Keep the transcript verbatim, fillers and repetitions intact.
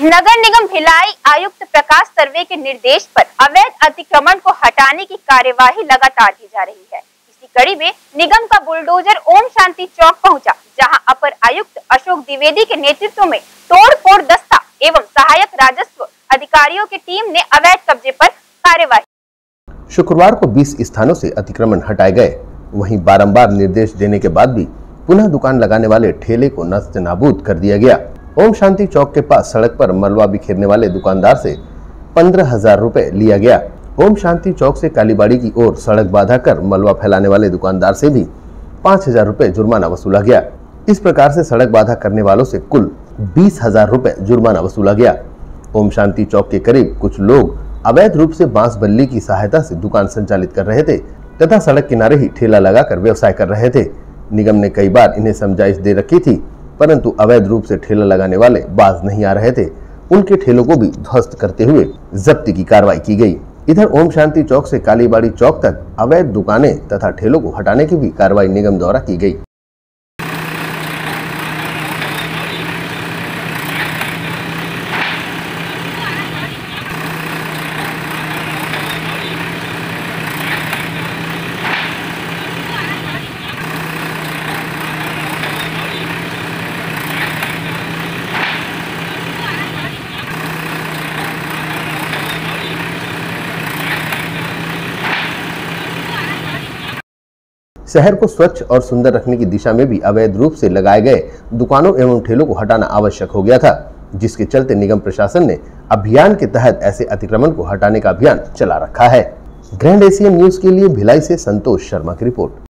नगर निगम भिलाई आयुक्त प्रकाश सर्वे के निर्देश पर अवैध अतिक्रमण को हटाने की कार्यवाही लगातार की जा रही है। इसी कड़ी में निगम का बुलडोजर ओम शांति चौक पहुंचा, जहां अपर आयुक्त अशोक द्विवेदी के नेतृत्व में तोड़ फोड़ दस्ता एवं सहायक राजस्व अधिकारियों की टीम ने अवैध कब्जे पर कार्यवाही। शुक्रवार को बीस स्थानों से अतिक्रमण हटाए गए। वहीं बारंबार निर्देश देने के बाद भी पुनः दुकान लगाने वाले ठेले को नष्ट नाबूद कर दिया गया। ओम शांति चौक के पास सड़क पर मलबा बिखेरने वाले दुकानदार से पंद्रह हजार रुपए लिया गया। ओम शांति चौक से कालीबाड़ी की ओर सड़क बाधा कर मलबा फैलाने वाले दुकानदार से भी पाँच हजार रुपए जुर्माना वसूला गया। इस प्रकार से सड़क बाधा करने वालों से कुल बीस हजार रुपए जुर्माना वसूला गया। ओम शांति चौक के करीब कुछ लोग अवैध रूप से बांस बल्ली की सहायता से दुकान संचालित कर रहे थे तथा सड़क किनारे ही ठेला लगाकर व्यवसाय कर रहे थे। निगम ने कई बार इन्हें समझाइश दे रखी थी, परंतु अवैध रूप से ठेला लगाने वाले बाज नहीं आ रहे थे। उनके ठेलों को भी ध्वस्त करते हुए जब्ती की कार्रवाई की गई। इधर ओम शांति चौक से कालीबाड़ी चौक तक अवैध दुकानें तथा ठेलों को हटाने की भी कार्रवाई निगम द्वारा की गई। शहर को स्वच्छ और सुंदर रखने की दिशा में भी अवैध रूप से लगाए गए दुकानों एवं ठेलों को हटाना आवश्यक हो गया था, जिसके चलते निगम प्रशासन ने अभियान के तहत ऐसे अतिक्रमण को हटाने का अभियान चला रखा है। ग्रैंड एशियन न्यूज के लिए भिलाई से संतोष शर्मा की रिपोर्ट।